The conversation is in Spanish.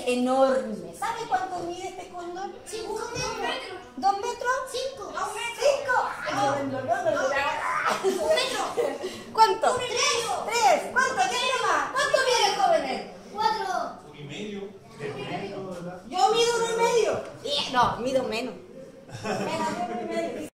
enorme. ¿Sabe cuánto mide este cóndor? 5 metros. ¿2 metros? 5. 5. No. 1 metro. ¿Cuánto? 3. 3. ¿Cuánto? ¿Qué más? ¿Cuánto mide, jóvenes? 4. 1,5. Yo mido 1,5. No, mido menos. Menos de 1,5.